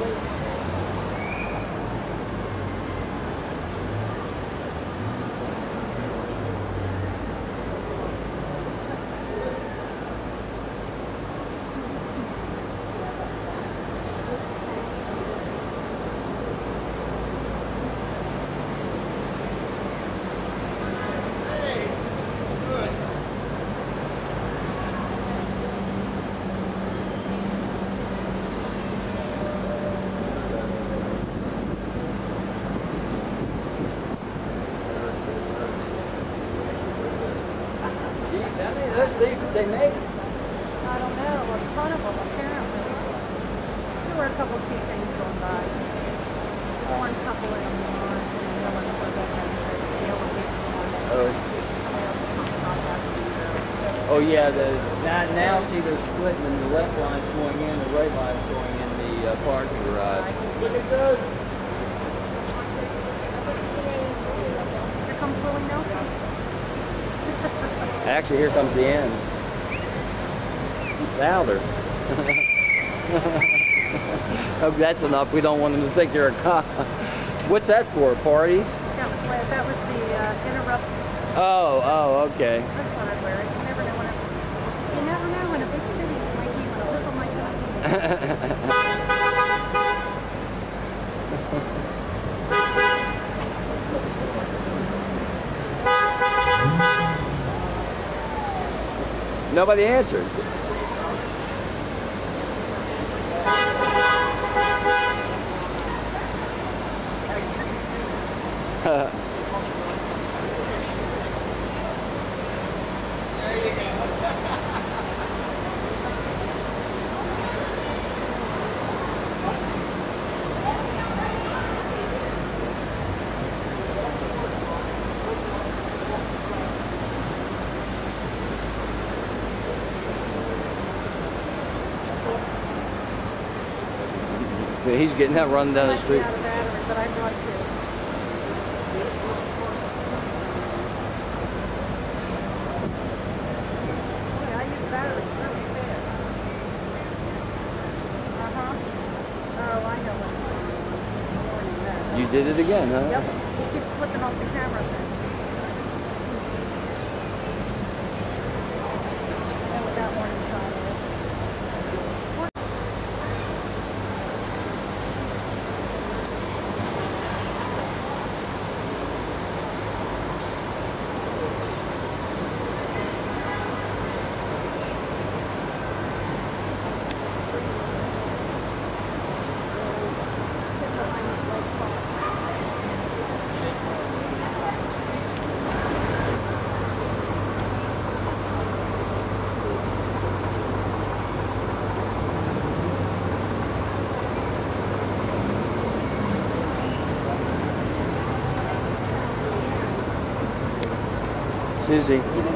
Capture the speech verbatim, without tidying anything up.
Those things that they make? I don't know. A ton of them, apparently. There were a couple of cute things going by. One couple in them were yelling for that Oh. Oh yeah, the now, now see they're splitting and the left line's going in, the right line's going in the uh, parking garage. Look at those. Here comes Willie Nelson. Actually, here comes the end. Louder. Hope that's enough. We don't want them to think you're a cop. What's that for? Parties? That was, that was the uh, interrupt. Oh, oh, okay. That's what I wear. You never know when it, you never know in a big city it might be when a whistle might go. Nobody answered. So he's getting that run down the street. out of battery, but I brought two. Boy, I use batteries really fast. Uh-huh. Oh, I know what's going on. You did it again, huh? Yep. He keeps slipping off the camera thing. And what that warning sign is. Susie.